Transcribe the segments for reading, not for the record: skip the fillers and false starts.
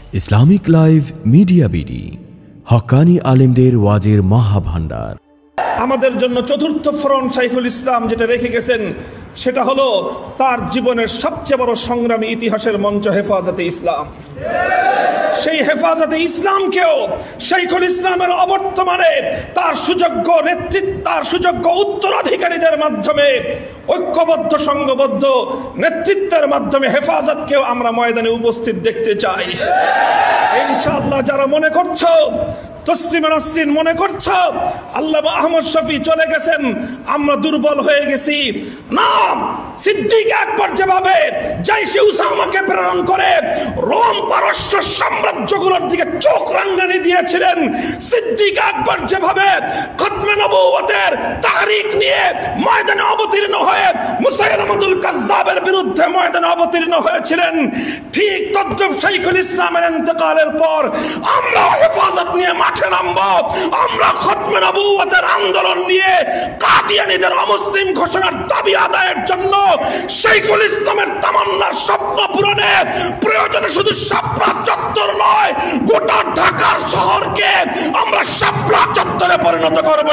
Islamic live media BD, হক্কানি আলেমদের ওয়াজের মহাভান্ডার। আমাদের জন্য চতুর্থ ফ্রন্ট শাইখুল ইসলাম যেটা রেখে গেছেন সেটা হলো তার জীবনের সবচেয়ে বড় সংগ্রামী ইতিহাসের মঞ্চ হেফাজতে ইসলাম। সেই হেফাজতে ইসলামকেও শাইখুল ইসলামের অবর্তমানে তার সুযোগ্য নেতৃত্ব, তার সুযোগ্য উত্তরাধিকারীদের মাধ্যমে ঐক্যবদ্ধ সংঘবদ্ধ নেতৃত্বের মাধ্যমে হেফাজতকেও আমরা ময়দানে উপস্থিত দেখতে চাই ইনশাআল্লাহ। যারা মনে করছো তসলিমা নাসরিন মনে করছো আল্লামা আহমদ শফি চলে গেছেন, আমরা দুর্বল হয়ে গেছি, না, সিদ্দিক আকবর যেভাবে জাইশে উসামাকে প্রেরণ করে রোম পারস্য সাম্রাজ্যগুলোর দিকে চোখ রাঙানি দিয়েছিলেন, সিদ্দিক আকবর যেভাবে খতমে নবুয়তের তারিখ নিয়ে ময়দানে অবতীর্ণ হয়ে মুসাইলামাতুল কাজ্জাবের বিরুদ্ধে ময়দানে অবতীর্ণ হয়েছিলেন, ঠিক তদ্রুপ শাইখুল ইসলামের ইন্তেকালের পর আমরা হেফাজত নিয়ে মাঠে নামবো। আমরা খতমে নবুয়তের আন্দোলন নিয়ে কাদিয়ানীদের অমুসলিম ঘোষণার দাবি আদায়ের জন্য শাইখুল ইসলামের তামান্নার স্বপ্ন পূরণে প্রয়োজনে শুধু শাপলা চত্বর নয়, গোটা ঢাকার শহরকে আমরা শাপলা চত্বরে পরিণত করবো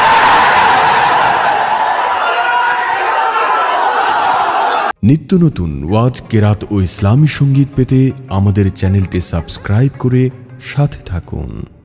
ইনশাআল্লাহ। নিত্য নতুন ওয়াজ, কেরাত ও ইসলামী সঙ্গীত পেতে আমাদের চ্যানেলটি সাবস্ক্রাইব করে সাথে থাকুন।